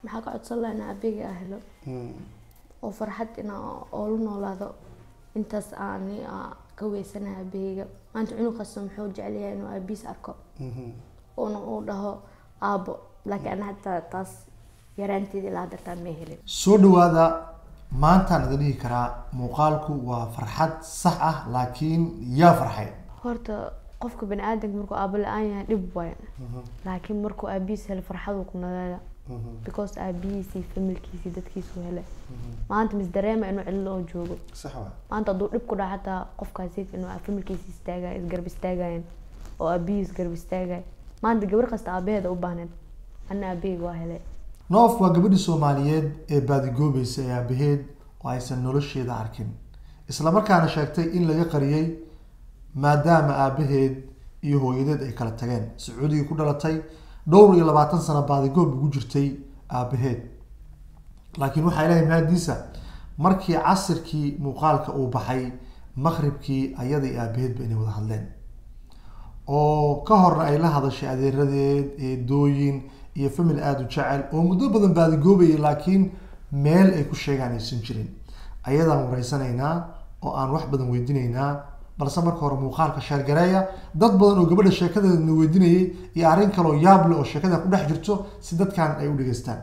maxaa ka codsan lahaa inaan aabaheyga helo oo farxad inaan oolu noolaado intaas aan ka weysanahay aabaheyga maanta cunug kasta muxuu jecel yahay inuu aabihiis arko oo uu dhaho aabo laakiin ana hataa taas yaraanteedii ilaa dartaan ma helin. soo dhawaada maantaan idin dhihi karaa muuqaalku waa farxad sax ah laakiin yaa farxay horta qofka bani aadamka markuu aabo la-aan yahay dhib waay laakiin markuu aabihiis helo farxad uu ku nadaada because aabihiisii familkiisii dadkiisu helay maanta mis dareema inuu cillo oo joogo sax waa maanta hadduu dhib ku dhaca hataa qofkaasi inuu familkiisii istaagayo isgarab istaagayan oo aabihiis garab istaagayo maanta gabar kasta aabaheeda u baahneed ana aabaheyga waa helay. noof waa gabadhii Soomaaliyeed ee baadigoobaysa ee aabaheed oo aysan nolosheeda arkin isla markaana sheegtay in laga qariyay maadaama aabaheed iyo hooyadeed ay kala tageen Sacuudiga ku dhalatay dhowr iyo 20 sano baadigoob ugu jirtay aabaheed laakiin waxa ilaahay maadiisa markii casirkii muuqaalka uu baxay maghribkii ayada iyo aabaheed bay wada hadleen oo ka horna ay la hadashay adeeradeed eedooyin iyo family aad u jecel oo muddo badan baadigoobayay laakiin meel ay ku sheegaan aysan jirin ayadaan wareysanaynaa oo aan wax badan weydiinaynaa balse marka hore muuqaalka share gareeya dad badan oo gabadha sheekadeedna weydiinayay iyo arrin kale oo yaab leh oo sheekada ku dhex jirto si dadkan ay u dhageystaan.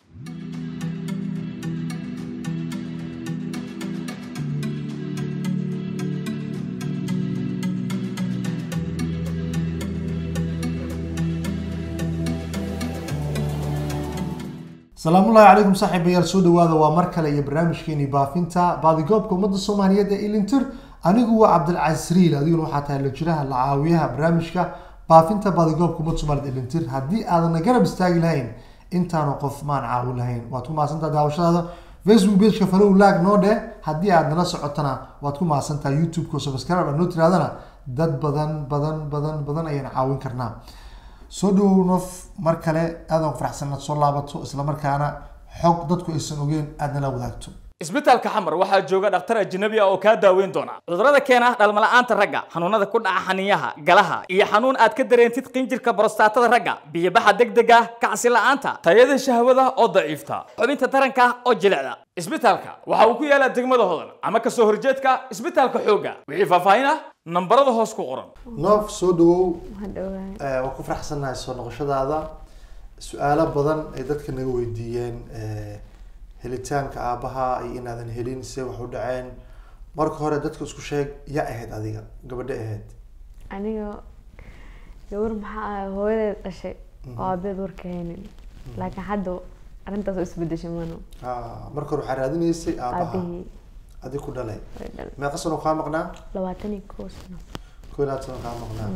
السلام الله عليكم صاحبي يا سود وهذا ومركله يا برنامجكيني بافينتا باديغوبكم مد الصومالية إلينتر أنا هو عبد العزريل هذه وحتى اللي جراها العاويها برنامجك بافينتا باديغوبكم مد الصومالية إلينتر هدي أنا نجرب استاجل هين أنت أنا قف ما نعاول هين واتكون مع سنتا داوش هذا فيسبوك بيج كفلو لاج نوده هدي أنا ناس عطنا واتكون مع سنتا يوتيوب كو سبسكرايب النوتري هذانا دد بدن أي نعاون كرنا سودو نوف مركله أذن فرحسنا تصلى بتو إسلام مركانا حق ضدكم إسنوجين أدنى لو ذاكتو. isbitaalka xamar waxaa jooga dhakhtar ajnabi ah oo ka daaweyn doona cudurrada keena dhalmo la'aanta ragga xanuunada ku dhaca xaniyaha galaha iyo xanuun aad ka dareentid qinjirka prostatada ragga biyo baxa degdega kacsi la'aanta tayada shahwada oo daciifta xubinta taranka oo jilicda isbitaalka waxa uu ku yaalaa degmada hodan ama ka soo horjeedka isbitaalka xooga wixii faahfaahin ah nambarada hoos ku qoran. noof soo dhawow waa ku faraxsanahay soo noqoshadaada su'aalo badan ay dadka naga weydiiyeen helitaanka aabaha ay inaadan helin si wax u dhaceen marka hore dadka isku sheeg yaa ahayd adiga gabadha ahayd aniga gabar maxaa hooyadeed dhashay oo aabaheed warka haynin laakiin hadda arrintaas isbedeshay maano marka hore waxaa raadinaysay aabaha adi ku dhalay meeqa sano kaa maqnaa 21 sano 21 sano kaa maqnaa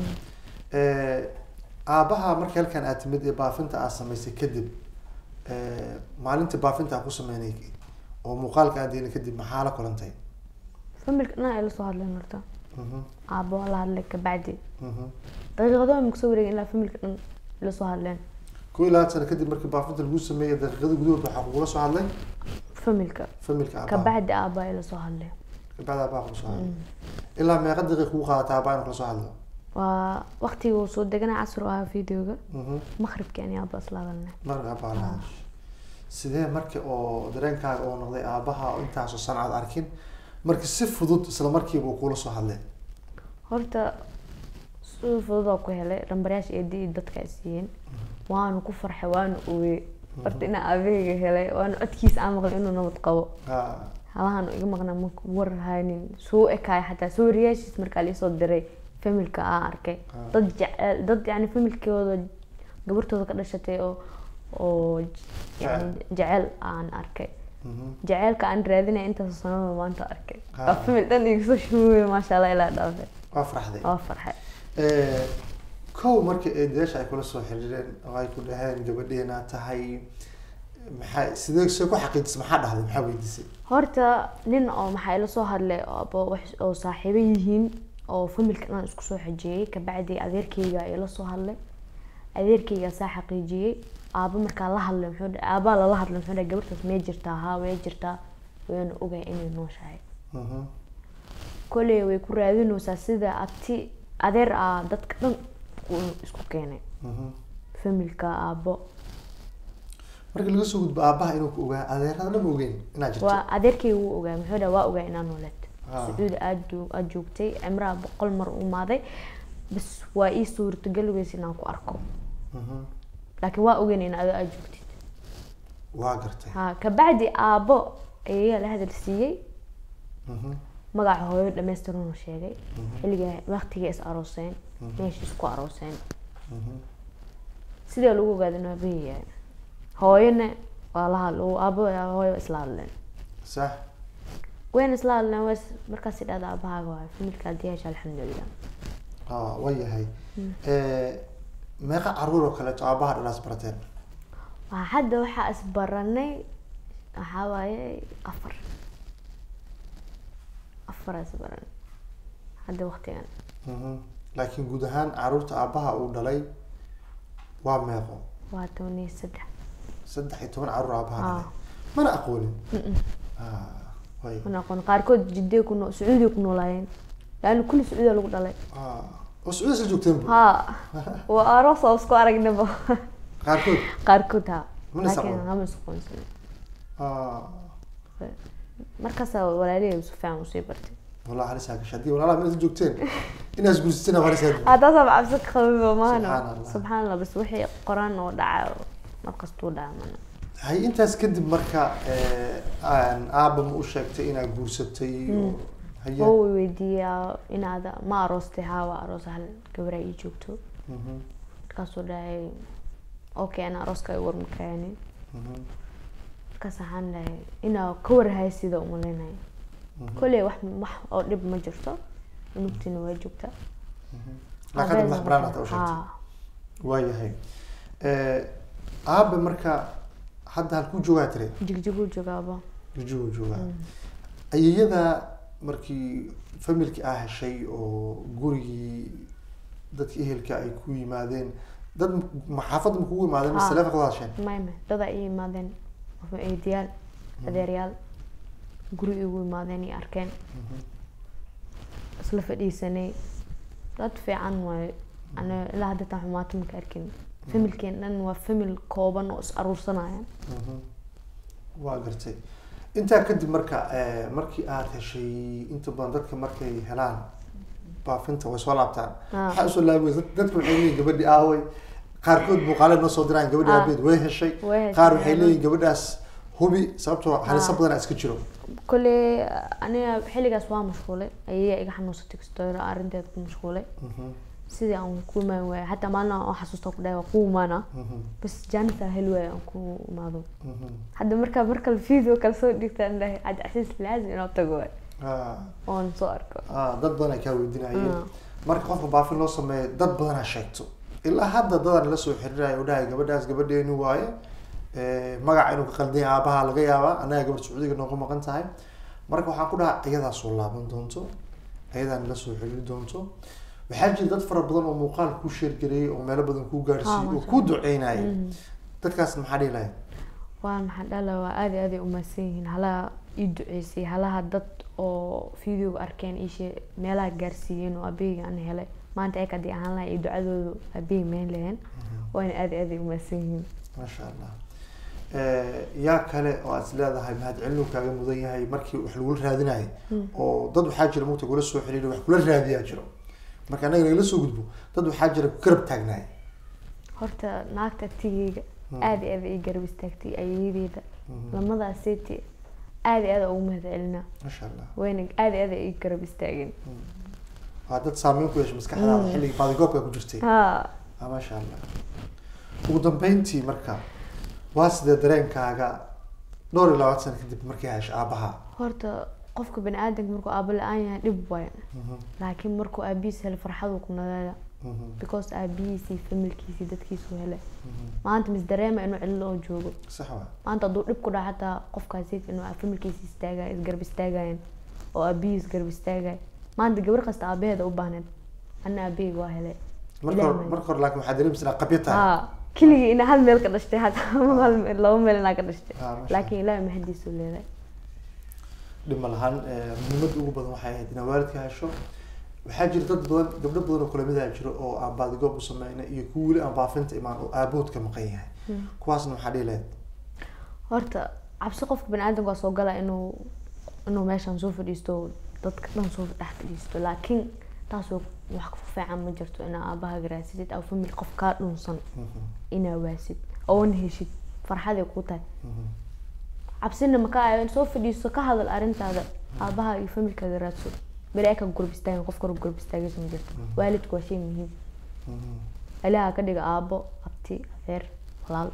aabaha marka halkan aad timid ee baafinta aad samaysay kadib maalinta baafinta ku sameynay oo muuqaalka aad deena kadib maxaa la kulantay familka ay la soo hadleen horta aabo la hadlay ka bacdi daqiiqado ma kusoo wareegin ilaa familka la soo hadleen ku ilaa tan kadib markii baafinta lagu sameeyay daqiiqado gudahood waxa ku la soo hadlay familka aaba ka bacdi aaba la soo hadlay ka bacdi aaba ku soo hadlay ilaa meeqa daqiiqo ku qaadataa aaba la soo hadlay waa waqtiga uu soo deganaa casr oo ah fiidiyoga maghribkii aan aaba islaabalnay marka sidee markii oo dareenkaaga oo noqday aabaha intaas oo sanaad arkin markii si fudud isla markiiba uu kula soo hadlay horta si fudud oo ku helay lambaryaasha eedii dadka siiyeen waan ku farxay waan uwe horta ina aabaheyga helay waan codkiisa aan maqlay inuu nabad qabo halahan iga maqnaa ma war haynin soo ekay xataa soo riyaashis markaa la soo diray familka aan arkay dad yani familkooda gabartooda ka dhashatay oo يعني جعل عن أركي جعل كأن رادنا أنت صنعه ما أنت أركي أفهم الآن يقصد شو ما شاء الله إلى دافع أفرح ذي أفرح كو مركي إديش هيكون الصبح حجرين هيكون هاي جبلينا تهاي سيدك سوكو حقيقة اسمه حد هذا محاول يدسي هرتا نين أو محايل صهر لي أو أو صاحبيهن أو فمل كنا اسكو سو حجي كبعدي أذيركيجا إلى صهر لي أذيركيجا ساحقيجي aaba markaa la hadlay wuxuu aaba la hadlay wuxuu gabartaas ma jirtaa ha way jirtaa waan ogahay inay nooshahay kolay way ku raadinaysaa sida abti adeer dadka dhan isku keenay familka aabo marka laga soo gudbo aabaha inuu ku ogaa adeerada ma ogeyn inaad jirto waa adeerkay uu ogaa muxuu dhahay waa ogaa inaan noolad Sacuudi aad joogtay cimraha 100 mar u maaday bas waa ii suurtagal weys inaan ku arko laakiin waa ogeyn in aad joogtid waa gartay ka bacdi aabo ayaa la hadal siiyay magaca hooyo dhameystiran sheegay xilliga waqtiga is arooseen meeshii isku arooseen sidee lagu ogaaday nabiga hooyana walaha loo aabo hooyo islaaleen صح وين إسلام وين مركز هذا أبغاه في الكادياش الحمد لله ويا هاي ما عرورو كلا أبغاه الناس برتين واحد وحى أسبرني حواي أفر أسبرني هذا وقتي أنا لكن جودهان عرورت أبغاه ودلي واميقو واتوني سدح يتون عرور أبغاه ما أنا أقول أنا أقول قاركود جدي يكونوا سعودي يكونوا لاين لأنه كل سعودي لو قدالي وسعودي سجوكتين وأروس أوسكو أرجنبه قاركود ها لكن هم يسقون مركز ولا ليه وسفيان وسيبرتي والله على ساق شدي والله من سجوكتين الناس بيستنى على ساق هذا طبعا بسك خبيبه ما أنا سبحان الله بس وحي قرآن ودعاء مركز طول عمنا هاي أنت أسكت بمركا أبا مؤشرتي إن جورستي هو ودي إن هذا ما أرستها وأرستها الكبرى يجوبتو كسوداي أوكي أنا أرستك يور مكاني كسحان له إن كور هاي سيدا أملينا كل واحد أو لب مجرته نكتين ويجوبته لكن محبرانة أوشرتي ويا هاي أبا مركا حد هالكو جواتري جيجو جوابا جيجو جواب أيها مركي فملك شيء أو جوري دت إهلك أي كوي مادين دت محافظ مكوي مادين السلافة قلاشين ما دت أي مادين أي ديال هذا ريال جوري يقول ماديني أركان سلفة دي سنة دت في عنوان أنا لا هذا تحمات مكاركين فملكين أنو فمل كوبان وس أروسنا يعني. واقرتي. أنت كنت مركي هالشيء أنت بندرك مركي هلان. بافنت وسوالف بتاعنا. حاسس لا بس تدخل حيلين قبل دي قاركود مقالة نص دران قبل دي أبيد وين هالشيء. قارو حيلين قبل داس هوبي سبته على سبضنا أسكتشرو. كل أنا حيلي قصوى مشغولة أيه إجا حنوصل تكستير أرنتي تكون مشغولة. سيدي أنا كوما ويا حتى ما أنا أحسستك ده وكوما أنا بس جانتها حلوة أكو ماذو حد مركب الفيديو كل صوت ديك عنده عاد أحس لازم إنه تجوا وان صارك ضد بدنا كاوي الدنيا مركب قف بعرف إنه صم ضد بدنا شيكتو إلا حد ضد لسه حرة وده قبل ده نوايا ما قاعد إنه خلدي عبها لقيها أنا قبل سعودي إنه قم قنت هاي مركب حنقولها أيضا صلى من دونتو أيضا لسه حلو دونتو وحاجة دad fara badan oo muuqaal ku share garay oo meel badan ku gaarsiiyay oo ku duceynay dadkaas maxaa dhilahay waan maxaa dhalaa waa aad u maaseen hala ii duceysay halaha dad oo video arkeen ishe meelaha gaarsiiyeen oo abeega aan helay maanta ay ka dii ahaan lahayd ducadoodu abeeg meel leen waan aad u maaseen ma sha Allah yaa kale oo aad leedahay mahad celin kaaga mudan yahay markii wax lagu raadinay oo dad waxa jira muugta kula soo xiriiray wax kula raadiyaa jiro marka anaga la soo gudbo dad waxa jira ku karab taagnaay horta naagta tigeyga aad ay garab istaagtay ayeeyada lamada seeti aad ugu mahad celina ma sha Allah wayna aad ay garab istaageen waa dad saameyn ku yeeshay maskaxdaada xilliga baadigoobka ku jirtay ma sha Allah ugu dambeyntii marka waa sida dareenkaaga dhowr iyo 20 sano kadib markii heshay aabaha horta qofka bani aadamka markuu aabo la'aan yahay dhib weyn laakiin markuu aabiis helo farxad uu ku nadaada because aabiisi familkiisi dadkiisu helay maanta mis dareema inuu cillo oo joogo sax waa maanta duu dhib ku dhaxata qofkaasi inuu familkiisi istaagay isgarb istaagayeen oo aabiis garb istaagay maanta gabar kasta aabeeda u baahnad ana aabeeg waa helay markor laakiin waxa dareemsan qabyata كلي إن هذا ملك دشتي هذا لو ملنا كدشتي لكن لا ما حد يسول لي لما لهان مهمة ugu badan waxay ahayd in waalidka hesho waxa jira dad badan gabdho badan oo kala mid ah jiro oo aan baad goob u sameeyna iyo kuuli aan baafinta imaan oo aaboodka maqan yahay kuwaasna waxa dhiileed horta cabsi qofka baniaadamka waa soo gala inuu meeshan soo fadhiisto dadka dhan soo dhex fadhiisto laakiin taas wax ku fiican ma jirto inaa aabaha garaasid aw family qof ka dhunsan inaa waasid oo heshid farxad ay ku tahay cabsina ma ka ayo soo fadhiisto ka hadal arintaada aabaha iyo family-ka garaadso bariaka group istaagan qofka group istaagay ma jirto waalidku waa shay muhiim ilaaha ka dhiga aabo abti afeer walaal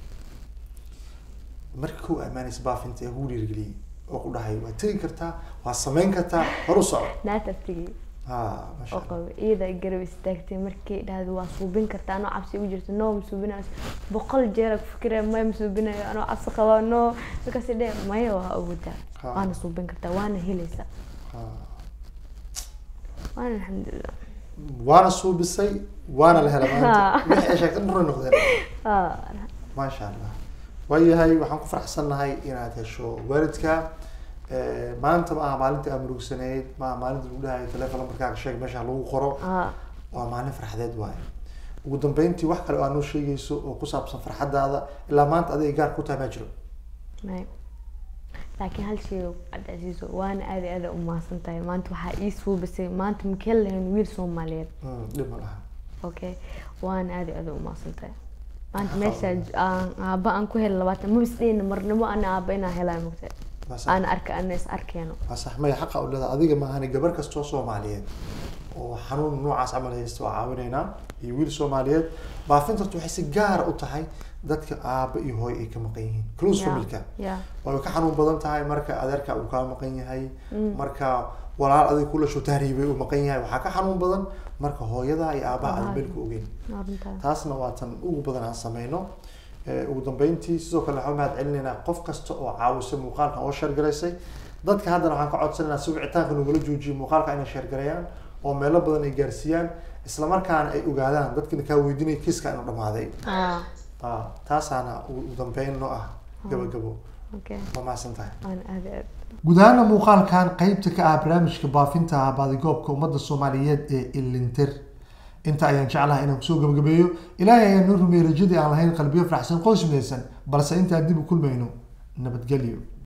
markuu amaanaysa baafinta ugu dhiirigeliye oo ku dhahay waa tagi kartaa waa sameyn kartaa hor u soco naataftii ma sha Allah iyada garab istaagtay markii dhaad waa suubin kartaa anoo cabsi u jirto no suubinaas boqol jeer ku fikirey ma suubinayo anoo cabsi qabo no kasi dheer maya waa awooda waana suubin kartaa waana helaysa waana alxamdulillah وانا صوبسي وانا لها لمانتي وحي اشاك تنبرو نقدر ما شاء الله وهي هاي وحن كفرح سنة هاي إنها تشو والدك ما أنت مع مالنتي أمرو سنيد مع مالنتي الأولى هاي ثلاثة لما كان شيء ماشي على وخرا وما نفرح ذا دواي وقدام بنتي وحكي لو أنو شيء يسوق وقصة بس فرح هذا إلا ما أنت أدي جار كوتها مجرو نعم لكن هالشيء عبد العزيز وانا هذا ما سنتي ما انت وحايسو بس ما انت مكلهن ويل سوماليد لما لها اوكي وانا هذا ما سنتي ما انت مسج ابا ان كهل لبات ما بسدين مرنمو انا ابينا هلا مقت انا ارك الناس اركينو صح ما حق اولاد اديga ma ahani gabar kasto Soomaaliyeed oo xanuun noocaas amal haysto caawinayna iyo wiil Soomaaliyeed baafinta waxay si gaar u tahay dadka aaba iyo hooy ay ka maqan yihiin close family-ka oo ka xanuun badan tahay marka adeerka uu ka maqan yahay marka walaal adiga kula soo taariibay uu maqan yahay waxa ka xanuun badan marka hooyada iyo aabaha aan bilku ogeyn taasna waa tan ugu badan aan sameeyno ugu dambeyntii sidoo kale waxaan mahad celinaynaa qof kasta oo caawisay muuqaalka oo share gareysay dadka haddana waxaan ka codsanaynaa si wicitaanka nagula joojiyo muuqaalka inay share gareeyaan oo meelo badan ay gaarsiiyaan isla markaana ay ogaadaan dadkina ka weydiinay kiiska inuu dhamaaday taasana ugu dambeyn noo ah gabagabo ma maasantahay guud ahaan muuqaalkan qaybta ka ah barnaamijka baafinta baadigoobka ummadda Soomaaliyeed ee ilintir inta ayaan jeclahay inaan soo gabagabeeyo ilaahay ayaa noo rumeeyay rajadii aan lahayn qalbiyo faraxsan qoys midaysan balse inta dib u kulmayno nabadgelyo